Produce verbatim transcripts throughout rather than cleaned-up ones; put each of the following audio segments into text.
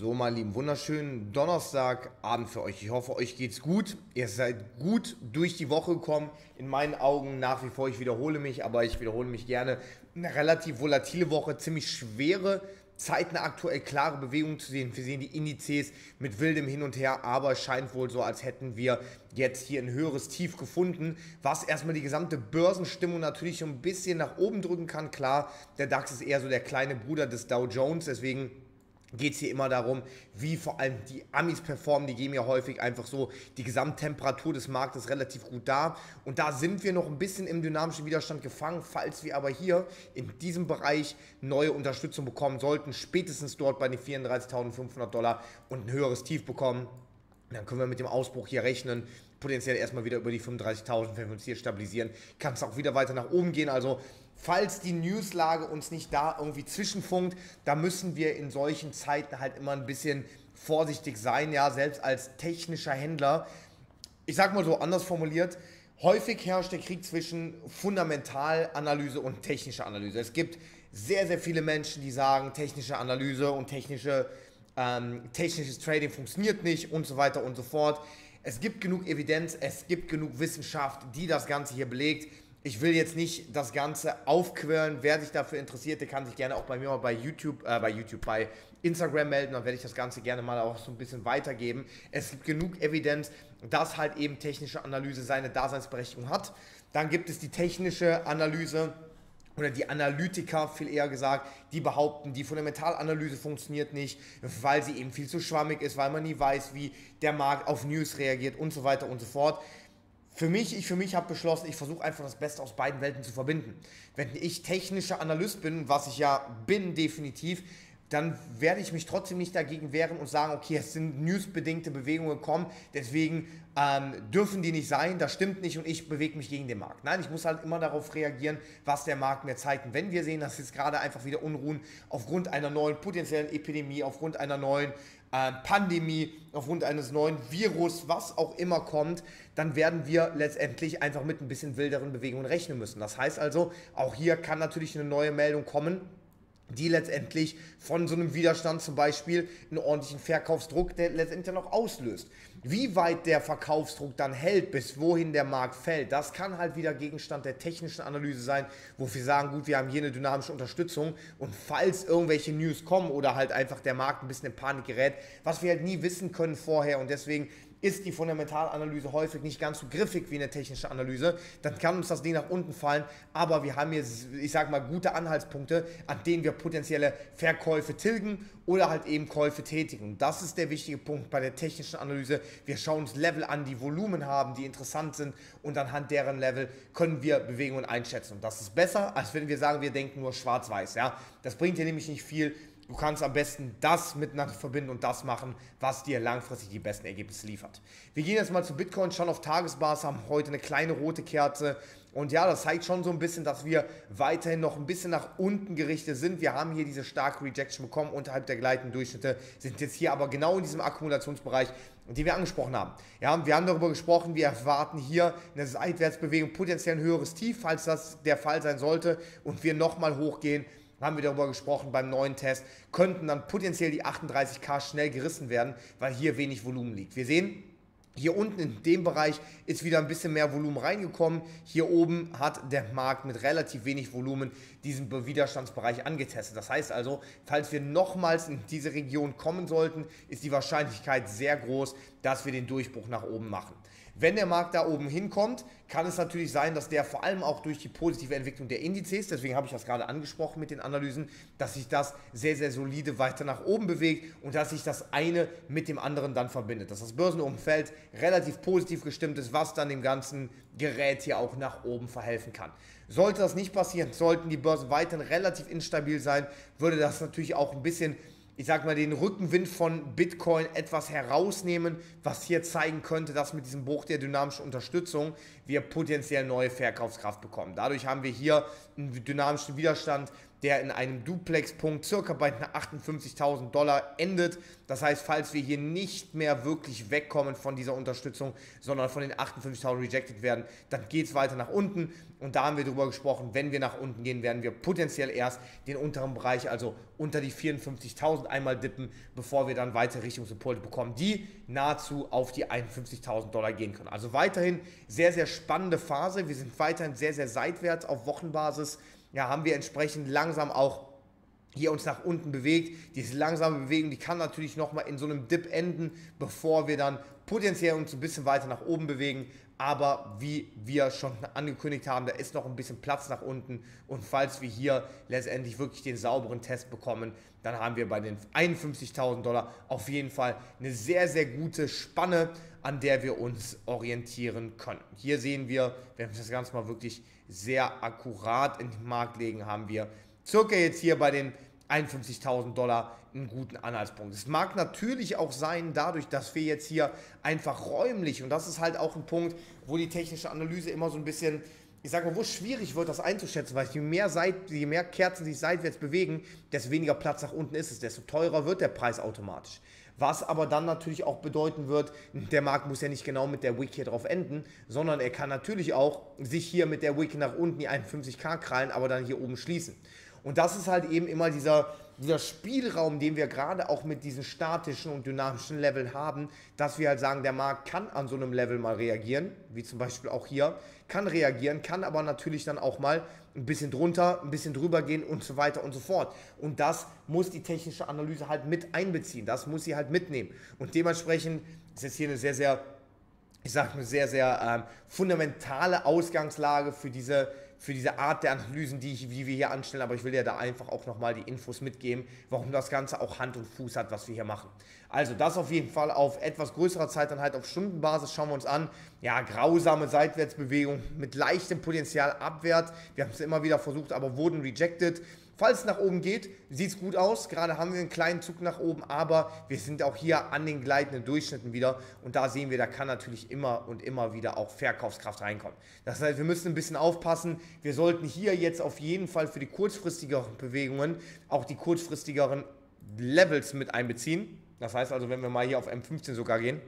So, meine Lieben, wunderschönen Donnerstagabend für euch. Ich hoffe, euch geht's gut. Ihr seid gut durch die Woche gekommen. In meinen Augen nach wie vor, ich wiederhole mich, aber ich wiederhole mich gerne. Eine relativ volatile Woche, ziemlich schwere Zeiten, aktuell klare Bewegungen zu sehen. Wir sehen die Indizes mit wildem Hin und Her, aber es scheint wohl so, als hätten wir jetzt hier ein höheres Tief gefunden, was erstmal die gesamte Börsenstimmung natürlich so ein bisschen nach oben drücken kann. Klar, der DAX ist eher so der kleine Bruder des Dow Jones, deswegen geht es hier immer darum, wie vor allem die Amis performen. Die geben ja häufig einfach so die Gesamttemperatur des Marktes relativ gut da. Und da sind wir noch ein bisschen im dynamischen Widerstand gefangen. Falls wir aber hier in diesem Bereich neue Unterstützung bekommen sollten, spätestens dort bei den vierunddreißigtausendfünfhundert Dollar und ein höheres Tief bekommen, dann können wir mit dem Ausbruch hier rechnen, potenziell erstmal wieder über die fünfunddreißigtausend, wenn wir uns hier stabilisieren, kann es auch wieder weiter nach oben gehen. Also falls die Newslage uns nicht da irgendwie zwischenfunkt, da müssen wir in solchen Zeiten halt immer ein bisschen vorsichtig sein, ja, selbst als technischer Händler. Ich sag mal so, anders formuliert, häufig herrscht der Krieg zwischen Fundamentalanalyse und technischer Analyse. Es gibt sehr, sehr viele Menschen, die sagen, technische Analyse und technische, ähm, technisches Trading funktioniert nicht und so weiter und so fort. Es gibt genug Evidenz, es gibt genug Wissenschaft, die das Ganze hier belegt. Ich will jetzt nicht das Ganze aufquirlen. Wer sich dafür interessiert, der kann sich gerne auch bei mir mal bei YouTube, äh, bei YouTube, bei Instagram melden. Dann werde ich das Ganze gerne mal auch so ein bisschen weitergeben. Es gibt genug Evidenz, dass halt eben technische Analyse seine Daseinsberechtigung hat. Dann gibt es die technische Analyse oder die Analytiker, viel eher gesagt, die behaupten, die Fundamentalanalyse funktioniert nicht, weil sie eben viel zu schwammig ist, weil man nie weiß, wie der Markt auf News reagiert und so weiter und so fort. Für mich, ich für mich habe beschlossen, ich versuche einfach das Beste aus beiden Welten zu verbinden. Wenn ich technischer Analyst bin, was ich ja bin definitiv, dann werde ich mich trotzdem nicht dagegen wehren und sagen, okay, es sind newsbedingte Bewegungen gekommen, deswegen ähm, dürfen die nicht sein, das stimmt nicht und ich bewege mich gegen den Markt. Nein, ich muss halt immer darauf reagieren, was der Markt mir zeigt. Und wenn wir sehen, dass jetzt gerade einfach wieder Unruhen aufgrund einer neuen potenziellen Epidemie, aufgrund einer neuen äh, Pandemie, aufgrund eines neuen Virus, was auch immer kommt, dann werden wir letztendlich einfach mit ein bisschen wilderen Bewegungen rechnen müssen. Das heißt also, auch hier kann natürlich eine neue Meldung kommen, die letztendlich von so einem Widerstand zum Beispiel einen ordentlichen Verkaufsdruck, der letztendlich noch auslöst. Wie weit der Verkaufsdruck dann hält, bis wohin der Markt fällt, das kann halt wieder Gegenstand der technischen Analyse sein, wo wir sagen, gut, wir haben hier eine dynamische Unterstützung und falls irgendwelche News kommen oder halt einfach der Markt ein bisschen in Panik gerät, was wir halt nie wissen können vorher und deswegen ist die Fundamentalanalyse häufig nicht ganz so griffig wie eine technische Analyse, dann kann uns das Ding nach unten fallen, aber wir haben hier, ich sag mal, gute Anhaltspunkte, an denen wir potenzielle Verkäufe tilgen oder halt eben Käufe tätigen. Das ist der wichtige Punkt bei der technischen Analyse. Wir schauen uns Level an, die Volumen haben, die interessant sind und anhand deren Level können wir Bewegungen einschätzen. Und das ist besser, als wenn wir sagen, wir denken nur schwarz-weiß. Ja? Das bringt dir nämlich nicht viel. Du kannst am besten das miteinander verbinden und das machen, was dir langfristig die besten Ergebnisse liefert. Wir gehen jetzt mal zu Bitcoin, schauen auf Tagesbasis, haben heute eine kleine rote Kerze. Und ja, das zeigt schon so ein bisschen, dass wir weiterhin noch ein bisschen nach unten gerichtet sind. Wir haben hier diese starke Rejection bekommen, unterhalb der gleitenden Durchschnitte, sind jetzt hier aber genau in diesem Akkumulationsbereich, den wir angesprochen haben. Ja, wir haben darüber gesprochen, wir erwarten hier eine Seitwärtsbewegung, potenziell ein höheres Tief, falls das der Fall sein sollte und wir nochmal hochgehen. Haben wir darüber gesprochen beim neuen Test, könnten dann potenziell die achtunddreißigtausend schnell gerissen werden, weil hier wenig Volumen liegt. Wir sehen, hier unten in dem Bereich ist wieder ein bisschen mehr Volumen reingekommen. Hier oben hat der Markt mit relativ wenig Volumen diesen Widerstandsbereich angetestet. Das heißt also, falls wir nochmals in diese Region kommen sollten, ist die Wahrscheinlichkeit sehr groß, dass wir den Durchbruch nach oben machen. Wenn der Markt da oben hinkommt, kann es natürlich sein, dass der vor allem auch durch die positive Entwicklung der Indizes, deswegen habe ich das gerade angesprochen mit den Analysen, dass sich das sehr, sehr solide weiter nach oben bewegt und dass sich das eine mit dem anderen dann verbindet. Dass das Börsenumfeld relativ positiv gestimmt ist, was dann dem ganzen Gerät hier auch nach oben verhelfen kann. Sollte das nicht passieren, sollten die Börsen weiterhin relativ instabil sein, würde das natürlich auch ein bisschen, ich sag mal, den Rückenwind von Bitcoin etwas herausnehmen, was hier zeigen könnte, dass mit diesem Bruch der dynamischen Unterstützung wir potenziell neue Verkaufskraft bekommen. Dadurch haben wir hier einen dynamischen Widerstand, der in einem Duplex-Punkt circa bei achtundfünfzigtausend Dollar endet. Das heißt, falls wir hier nicht mehr wirklich wegkommen von dieser Unterstützung, sondern von den achtundfünfzigtausend rejected werden, dann geht es weiter nach unten. Und da haben wir darüber gesprochen, wenn wir nach unten gehen, werden wir potenziell erst den unteren Bereich, also unter die vierundfünfzigtausend einmal dippen, bevor wir dann weiter Richtung Support bekommen, die nahezu auf die einundfünfzigtausend Dollar gehen können. Also weiterhin sehr, sehr spannende Phase. Wir sind weiterhin sehr, sehr seitwärts auf Wochenbasis. Ja, haben wir entsprechend langsam auch hier uns nach unten bewegt. Diese langsame Bewegung, die kann natürlich nochmal in so einem Dip enden, bevor wir dann potenziell uns ein bisschen weiter nach oben bewegen. Aber wie wir schon angekündigt haben, da ist noch ein bisschen Platz nach unten. Und falls wir hier letztendlich wirklich den sauberen Test bekommen, dann haben wir bei den einundfünfzigtausend Dollar auf jeden Fall eine sehr, sehr gute Spanne, an der wir uns orientieren können. Hier sehen wir, wenn wir das Ganze mal wirklich sehr akkurat in den Markt legen, haben wir circa jetzt hier bei den einundfünfzigtausend Dollar einen guten Anhaltspunkt. Es mag natürlich auch sein, dadurch, dass wir jetzt hier einfach räumlich, und das ist halt auch ein Punkt, wo die technische Analyse immer so ein bisschen, ich sage mal, wo es schwierig wird, das einzuschätzen, weil je mehr, Seit, je mehr Kerzen sich seitwärts bewegen, desto weniger Platz nach unten ist es, desto teurer wird der Preis automatisch. Was aber dann natürlich auch bedeuten wird, der Markt muss ja nicht genau mit der Wick hier drauf enden, sondern er kann natürlich auch sich hier mit der Wick nach unten die einundfünfzig K krallen, aber dann hier oben schließen. Und das ist halt eben immer dieser, dieser Spielraum, den wir gerade auch mit diesen statischen und dynamischen Leveln haben, dass wir halt sagen, der Markt kann an so einem Level mal reagieren, wie zum Beispiel auch hier, kann reagieren, kann aber natürlich dann auch mal ein bisschen drunter, ein bisschen drüber gehen und so weiter und so fort. Und das muss die technische Analyse halt mit einbeziehen, das muss sie halt mitnehmen. Und dementsprechend ist jetzt hier eine sehr, sehr, ich sage eine sehr, sehr ähm, fundamentale Ausgangslage für diese für diese Art der Analysen, die, ich, die wir hier anstellen, aber ich will ja da einfach auch nochmal die Infos mitgeben, warum das Ganze auch Hand und Fuß hat, was wir hier machen. Also das auf jeden Fall auf etwas größerer Zeit, dann halt auf Stundenbasis, schauen wir uns an. Ja, grausame Seitwärtsbewegung mit leichtem Potenzial abwärts. Wir haben es immer wieder versucht, aber wurden rejected. Falls es nach oben geht, sieht es gut aus. Gerade haben wir einen kleinen Zug nach oben, aber wir sind auch hier an den gleitenden Durchschnitten wieder. Und da sehen wir, da kann natürlich immer und immer wieder auch Verkaufskraft reinkommen. Das heißt, wir müssen ein bisschen aufpassen. Wir sollten hier jetzt auf jeden Fall für die kurzfristigeren Bewegungen auch die kurzfristigeren Levels mit einbeziehen. Das heißt also, wenn wir mal hier auf M fünfzehn sogar gehen,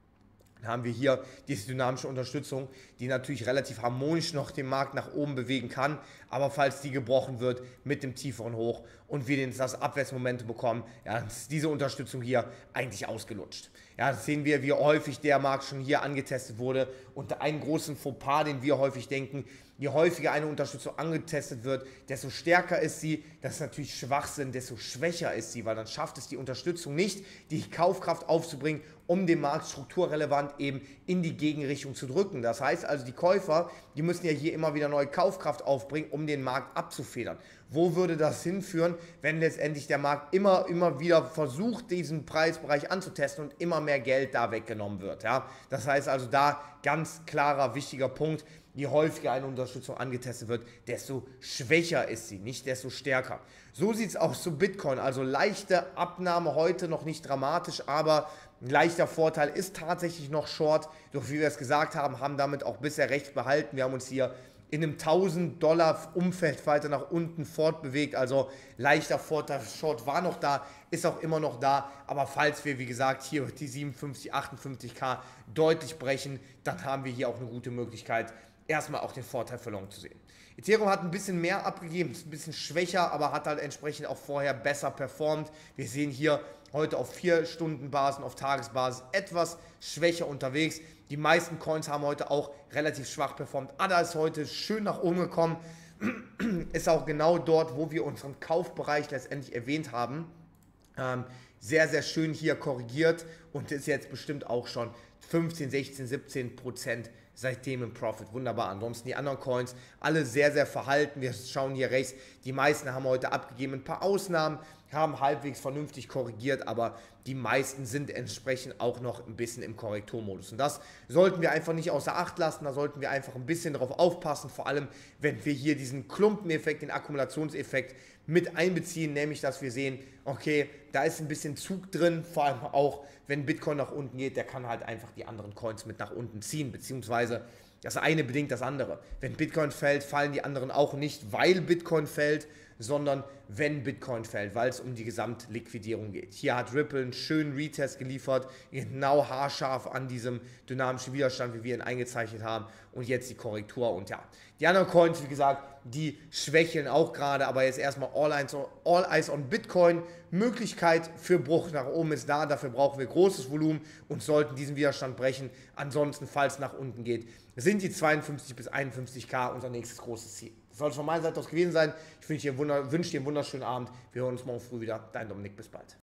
haben wir hier diese dynamische Unterstützung, die natürlich relativ harmonisch noch den Markt nach oben bewegen kann, aber falls die gebrochen wird mit dem tieferen Hoch und wir das Abwärtsmomentum bekommen, ja, ist diese Unterstützung hier eigentlich ausgelutscht. Ja, das sehen wir, wie häufig der Markt schon hier angetestet wurde und einen großen Fauxpas, den wir häufig denken, je häufiger eine Unterstützung angetestet wird, desto stärker ist sie, das ist natürlich Schwachsinn, desto schwächer ist sie, weil dann schafft es die Unterstützung nicht, die Kaufkraft aufzubringen, um den Markt strukturrelevant eben in die Gegenrichtung zu drücken. Das heißt also, die Käufer, die müssen ja hier immer wieder neue Kaufkraft aufbringen, um den Markt abzufedern. Wo würde das hinführen, wenn letztendlich der Markt immer, immer wieder versucht, diesen Preisbereich anzutesten und immer mehr Geld da weggenommen wird? Ja? Das heißt also, da ganz klarer, wichtiger Punkt, je häufiger eine Unterstützung angetestet wird, desto schwächer ist sie, nicht desto stärker. So sieht es auch zu Bitcoin, also leichte Abnahme heute, noch nicht dramatisch, aber ein leichter Vorteil ist tatsächlich noch Short, doch wie wir es gesagt haben, haben damit auch bisher recht behalten. Wir haben uns hier in einem tausend Dollar Umfeld weiter nach unten fortbewegt, also leichter Vorteil, Short war noch da, ist auch immer noch da, aber falls wir, wie gesagt, hier die siebenundfünfzig, achtundfünfzig K deutlich brechen, dann haben wir hier auch eine gute Möglichkeit, erstmal auch den Vorteil für Long zu sehen. Ethereum hat ein bisschen mehr abgegeben, ist ein bisschen schwächer, aber hat halt entsprechend auch vorher besser performt. Wir sehen hier heute auf vier Stunden Basis, auf Tagesbasis etwas schwächer unterwegs. Die meisten Coins haben heute auch relativ schwach performt. A D A ist heute schön nach oben gekommen, ist auch genau dort, wo wir unseren Kaufbereich letztendlich erwähnt haben. Ähm, sehr, sehr schön hier korrigiert und ist jetzt bestimmt auch schon fünfzehn, sechzehn, siebzehn Prozent seitdem im Profit. Wunderbar. Ansonsten die anderen Coins, alle sehr, sehr verhalten. Wir schauen hier rechts, die meisten haben heute abgegeben. Ein paar Ausnahmen haben halbwegs vernünftig korrigiert, aber die meisten sind entsprechend auch noch ein bisschen im Korrekturmodus. Und das sollten wir einfach nicht außer Acht lassen, da sollten wir einfach ein bisschen darauf aufpassen, vor allem wenn wir hier diesen Klumpeneffekt, den Akkumulationseffekt mit einbeziehen, nämlich dass wir sehen, okay, da ist ein bisschen Zug drin, vor allem auch, wenn Bitcoin nach unten geht, der kann halt einfach die anderen Coins mit nach unten ziehen, beziehungsweise das eine bedingt das andere. Wenn Bitcoin fällt, fallen die anderen auch nicht, weil Bitcoin fällt, sondern wenn Bitcoin fällt, weil es um die Gesamtliquidierung geht. Hier hat Ripple einen schönen Retest geliefert, genau haarscharf an diesem dynamischen Widerstand, wie wir ihn eingezeichnet haben, und jetzt die Korrektur. Und ja, die anderen Coins, wie gesagt, die schwächeln auch gerade, aber jetzt erstmal all eyes, on, all eyes on Bitcoin. Möglichkeit für Bruch nach oben ist da, dafür brauchen wir großes Volumen und sollten diesen Widerstand brechen. Ansonsten, falls es nach unten geht, sind die zweiundfünfzig bis einundfünfzig K unser nächstes großes Ziel. Das soll es von meiner Seite aus gewesen sein. Ich wünsche dir, wünsche dir einen wunderschönen Abend. Wir hören uns morgen früh wieder. Dein Dominik, bis bald.